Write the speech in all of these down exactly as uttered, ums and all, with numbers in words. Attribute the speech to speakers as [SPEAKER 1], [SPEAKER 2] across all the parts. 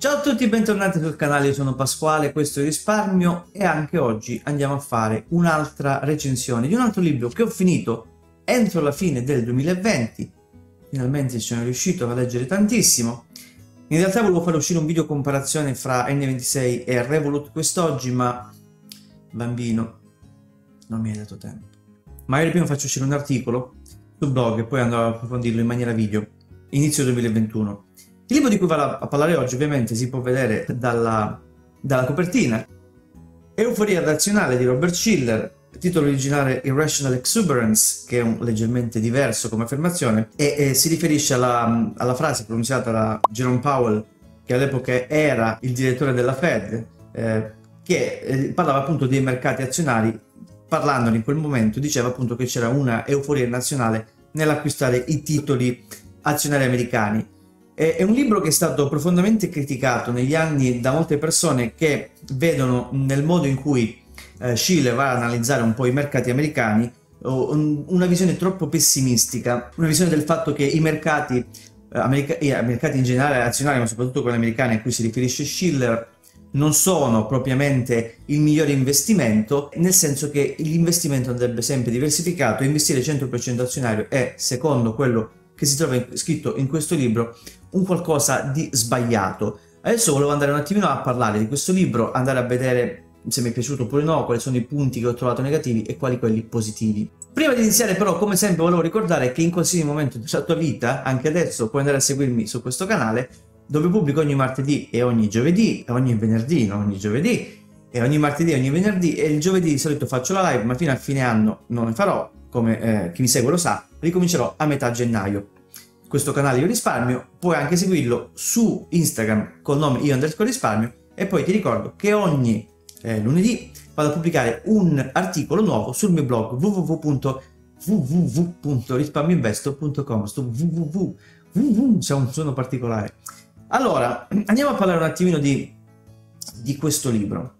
[SPEAKER 1] Ciao a tutti, bentornati sul canale, io sono Pasquale, questo è Risparmio e anche oggi andiamo a fare un'altra recensione di un altro libro che ho finito entro la fine del duemilaventi. Finalmente ci sono riuscito a leggere tantissimo. In realtà volevo fare uscire un video comparazione fra N ventisei e Revolut quest'oggi, ma bambino, non mi hai dato tempo. Magari prima faccio uscire un articolo sul blog e poi andrò ad approfondirlo in maniera video, inizio duemilaventuno. Il libro di cui vado a parlare oggi ovviamente si può vedere dalla, dalla copertina. Euforia razionale di Robert Shiller, titolo originale Irrational Exuberance, che è un leggermente diverso come affermazione, e, e si riferisce alla, alla frase pronunciata da Jerome Powell, che all'epoca era il direttore della Fed, eh, che eh, parlava appunto dei mercati azionari. Parlandone in quel momento diceva appunto che c'era una euforia nazionale nell'acquistare i titoli azionari americani. È un libro che è stato profondamente criticato negli anni da molte persone che vedono nel modo in cui eh, Shiller va a analizzare un po' i mercati americani una visione troppo pessimistica, una visione del fatto che i mercati, eh, america i mercati in generale azionari, ma soprattutto quelli americani a cui si riferisce Shiller, non sono propriamente il migliore investimento, nel senso che l'investimento andrebbe sempre diversificato. Investire cento per cento azionario è, secondo quello che si trova scritto in questo libro, un qualcosa di sbagliato. Adesso volevo andare un attimino a parlare di questo libro, andare a vedere se mi è piaciuto oppure no, quali sono i punti che ho trovato negativi e quali quelli positivi. Prima di iniziare però, come sempre, volevo ricordare che in qualsiasi momento della tua vita, anche adesso, puoi andare a seguirmi su questo canale, dove pubblico ogni martedì e ogni giovedì, e ogni venerdì, non ogni giovedì, e ogni martedì e ogni venerdì, e il giovedì di solito faccio la live, ma fino a fine anno non ne farò, come eh, chi mi segue lo sa, ricomincerò a metà gennaio. Questo canale Io Risparmio, puoi anche seguirlo su Instagram col nome Io underscore Risparmio, e poi ti ricordo che ogni eh, lunedì vado a pubblicare un articolo nuovo sul mio blog w w w punto risparmioinvesto punto com. Sto www, c'è un suono particolare. Allora, andiamo a parlare un attimino di, di questo libro.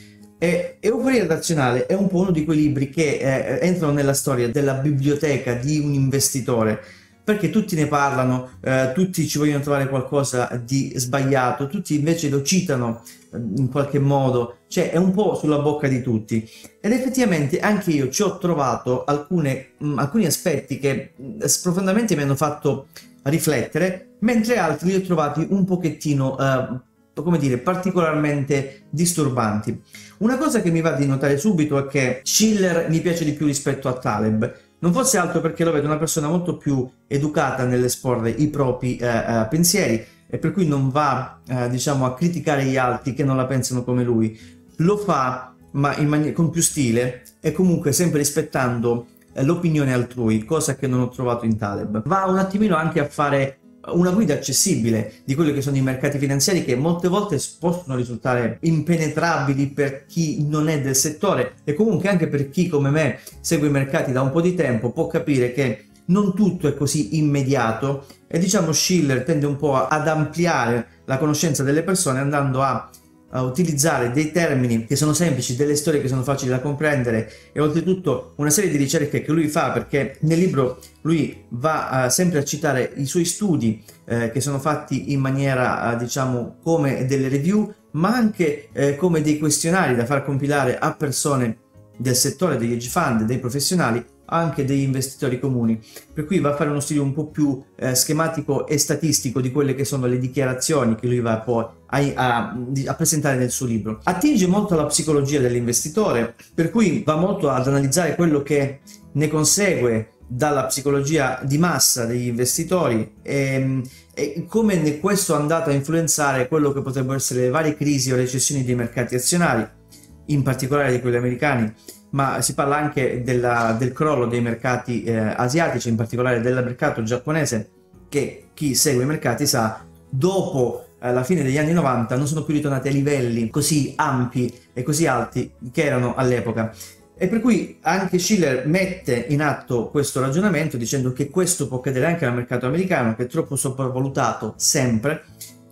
[SPEAKER 1] E Euforia razionale è un po' uno di quei libri che eh, entrano nella storia della biblioteca di un investitore, perché tutti ne parlano, eh, tutti ci vogliono trovare qualcosa di sbagliato, tutti invece lo citano eh, in qualche modo, cioè è un po' sulla bocca di tutti. Ed effettivamente anche io ci ho trovato alcune, mh, alcuni aspetti che mh, profondamente mi hanno fatto riflettere, mentre altri li ho trovati un pochettino, eh, come dire, particolarmente disturbanti. Una cosa che mi va di notare subito è che Shiller mi piace di più rispetto a Taleb. Non fosse altro perché lo vedo una persona molto più educata nell'esporre i propri eh, eh, pensieri, e per cui non va eh, diciamo a criticare gli altri che non la pensano come lui. Lo fa ma in maniera con più stile e comunque sempre rispettando eh, l'opinione altrui, cosa che non ho trovato in Taleb. Va un attimino anche a fare una guida accessibile di quelli che sono i mercati finanziari, che molte volte possono risultare impenetrabili per chi non è del settore, e comunque anche per chi come me segue i mercati da un po' di tempo può capire che non tutto è così immediato, e diciamo Shiller tende un po' ad ampliare la conoscenza delle persone andando a a utilizzare dei termini che sono semplici, delle storie che sono facili da comprendere, e oltretutto una serie di ricerche che lui fa, perché nel libro lui va uh, sempre a citare i suoi studi eh, che sono fatti in maniera uh, diciamo come delle review, ma anche eh, come dei questionari da far compilare a persone del settore degli hedge fund, dei professionali, anche degli investitori comuni, per cui va a fare uno studio un po' più eh, schematico e statistico di quelle che sono le dichiarazioni che lui va poi a, a, a presentare nel suo libro. Attinge molto alla psicologia dell'investitore, per cui va molto ad analizzare quello che ne consegue dalla psicologia di massa degli investitori e, e come questo è andato a influenzare quello che potrebbero essere le varie crisi o recessioni dei mercati azionari, in particolare di quelli americani, ma si parla anche della, del crollo dei mercati eh, asiatici, in particolare del mercato giapponese, che chi segue i mercati sa, dopo eh, la fine degli anni novanta non sono più ritornati a livelli così ampi e così alti che erano all'epoca. E per cui anche Shiller mette in atto questo ragionamento dicendo che questo può accadere anche al mercato americano, che è troppo sopravvalutato sempre,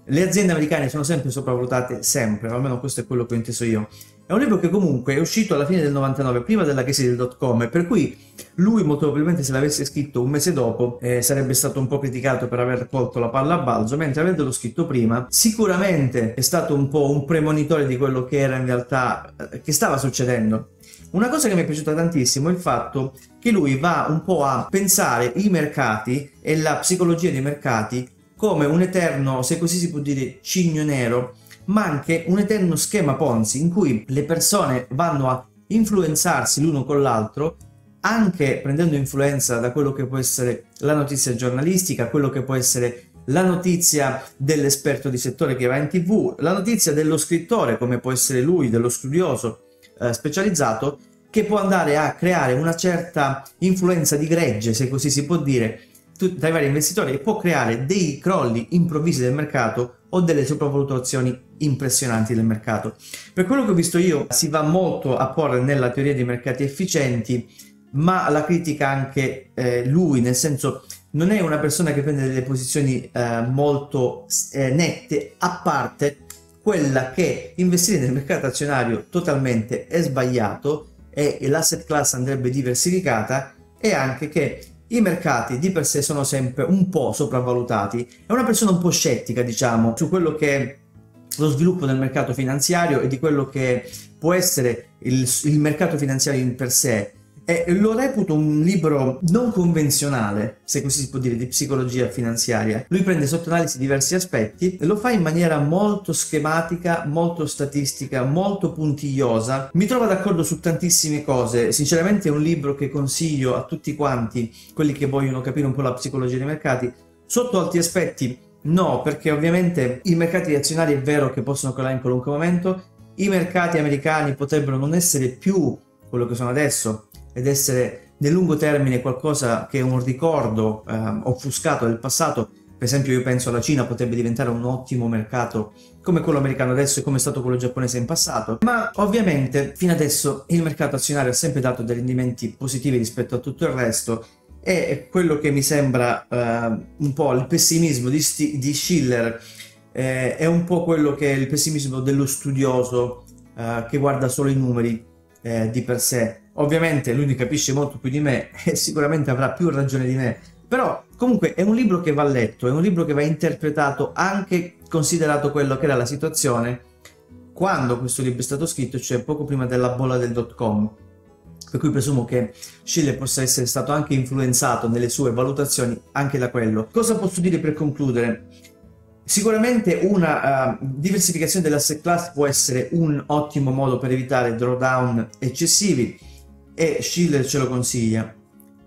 [SPEAKER 1] le aziende americane sono sempre sopravvalutate, sempre, almeno questo è quello che ho inteso io. È un libro che comunque è uscito alla fine del novantanove, prima della crisi del dot com, per cui lui molto probabilmente se l'avesse scritto un mese dopo eh, sarebbe stato un po' criticato per aver colto la palla a balzo, mentre avendolo scritto prima sicuramente è stato un po' un premonitore di quello che era in realtà, eh, che stava succedendo. Una cosa che mi è piaciuta tantissimo è il fatto che lui va un po' a pensare i mercati e la psicologia dei mercati come un eterno, se così si può dire, cigno nero, ma anche un eterno schema Ponzi in cui le persone vanno a influenzarsi l'uno con l'altro, anche prendendo influenza da quello che può essere la notizia giornalistica, quello che può essere la notizia dell'esperto di settore che va in tv, la notizia dello scrittore, come può essere lui, dello studioso eh, specializzato, che può andare a creare una certa influenza di gregge, se così si può dire, dai vari investitori, e può creare dei crolli improvvisi del mercato o delle sopravvalutazioni impressionanti del mercato. Per quello che ho visto io si va molto a porre nella teoria dei mercati efficienti, ma la critica anche eh, lui, nel senso non è una persona che prende delle posizioni eh, molto eh, nette, a parte quella che investire nel mercato azionario totalmente è sbagliato e l'asset class andrebbe diversificata, e anche che i mercati di per sé sono sempre un po' sopravvalutati. È una persona un po' scettica, diciamo, su quello che è lo sviluppo del mercato finanziario e di quello che può essere il, il mercato finanziario in per sé. E lo reputo un libro non convenzionale, se così si può dire, di psicologia finanziaria. Lui prende sotto analisi diversi aspetti e lo fa in maniera molto schematica, molto statistica, molto puntigliosa. Mi trovo d'accordo su tantissime cose. Sinceramente è un libro che consiglio a tutti quanti, quelli che vogliono capire un po' la psicologia dei mercati. Sotto altri aspetti no, perché ovviamente i mercati azionari è vero che possono crollare in qualunque momento. I mercati americani potrebbero non essere più quello che sono adesso ed essere nel lungo termine qualcosa che è un ricordo eh, offuscato del passato. Per esempio io penso alla Cina potrebbe diventare un ottimo mercato come quello americano adesso e come è stato quello giapponese in passato, ma ovviamente fino adesso il mercato azionario ha sempre dato dei rendimenti positivi rispetto a tutto il resto, e quello che mi sembra eh, un po' il pessimismo di, Sti di Shiller eh, è un po' quello che è il pessimismo dello studioso eh, che guarda solo i numeri eh, di per sé. Ovviamente lui ne capisce molto più di me e sicuramente avrà più ragione di me, però comunque è un libro che va letto, è un libro che va interpretato anche considerato quello che era la situazione quando questo libro è stato scritto, cioè poco prima della bolla del dot com, per cui presumo che Shiller possa essere stato anche influenzato nelle sue valutazioni anche da quello. Cosa posso dire per concludere? Sicuramente una uh, diversificazione dell'asset class può essere un ottimo modo per evitare drawdown eccessivi, e Shiller ce lo consiglia.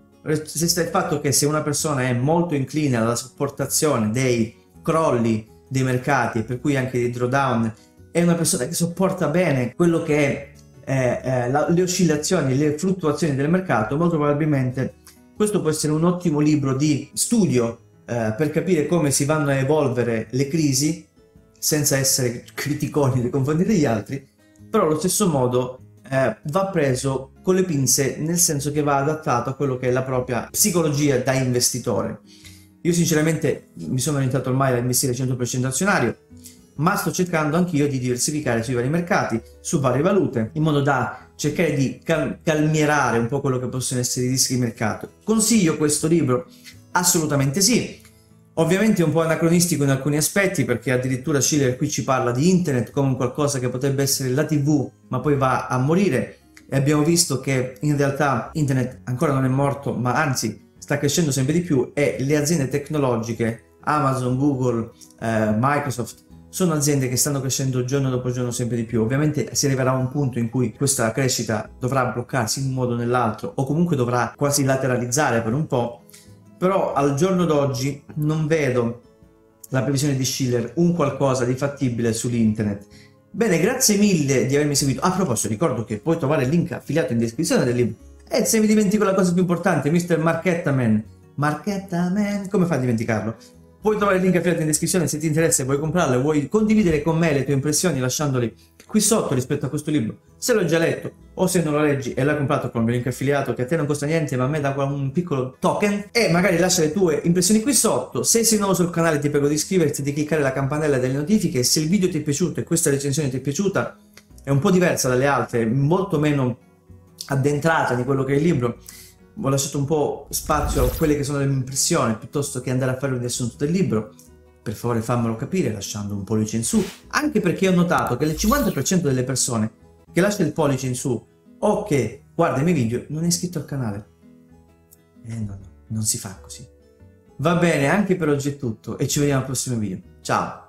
[SPEAKER 1] Resta il fatto che se una persona è molto incline alla sopportazione dei crolli dei mercati, per cui anche dei drawdown, è una persona che sopporta bene quello che è eh, eh, la, le oscillazioni, le fluttuazioni del mercato, molto probabilmente questo può essere un ottimo libro di studio eh, per capire come si vanno a evolvere le crisi senza essere criticoni nei confronti degli altri, però allo stesso modo eh, va preso con le pinze, nel senso che va adattato a quello che è la propria psicologia da investitore. Io sinceramente mi sono orientato ormai a investire cento per cento azionario, ma sto cercando anch'io di diversificare sui vari mercati, su varie valute, in modo da cercare di cal calmierare un po' quello che possono essere i rischi di mercato. Consiglio questo libro? Assolutamente sì. Ovviamente è un po' anacronistico in alcuni aspetti, perché addirittura Shiller qui ci parla di internet come qualcosa che potrebbe essere la tivù, ma poi va a morire, e abbiamo visto che in realtà internet ancora non è morto, ma anzi sta crescendo sempre di più, e le aziende tecnologiche, Amazon, Google, eh, Microsoft, sono aziende che stanno crescendo giorno dopo giorno sempre di più. Ovviamente si arriverà a un punto in cui questa crescita dovrà bloccarsi in un modo o nell'altro, o comunque dovrà quasi lateralizzare per un po', però al giorno d'oggi non vedo la previsione di Shiller un qualcosa di fattibile sull'internet. Bene, grazie mille di avermi seguito. A proposito, ricordo che puoi trovare il link affiliato in descrizione del libro. E se mi dimentico la cosa più importante, mister Marchettaman, Marchettaman, come fa a dimenticarlo? Puoi trovare il link affiliato in descrizione se ti interessa e vuoi comprarlo e vuoi condividere con me le tue impressioni lasciandoli qui sotto rispetto a questo libro, se l'ho già letto o se non lo leggi e l'hai comprato con il mio link affiliato che a te non costa niente ma a me dà un piccolo token, e magari lascia le tue impressioni qui sotto. Se sei nuovo sul canale ti prego di iscriverti, di cliccare la campanella delle notifiche. Se il video ti è piaciuto e questa recensione ti è piaciuta, è un po' diversa dalle altre, molto meno addentrata di quello che è il libro, ho lasciato un po' spazio a quelle che sono le mie impressioni piuttosto che andare a fare un riassunto del libro. Per favore fammelo capire lasciando un pollice in su, anche perché ho notato che il cinquanta per cento delle persone che lascia il pollice in su o che guarda i miei video non è iscritto al canale. Eh no, no, non si fa così. Va bene, anche per oggi è tutto e ci vediamo al prossimo video. Ciao!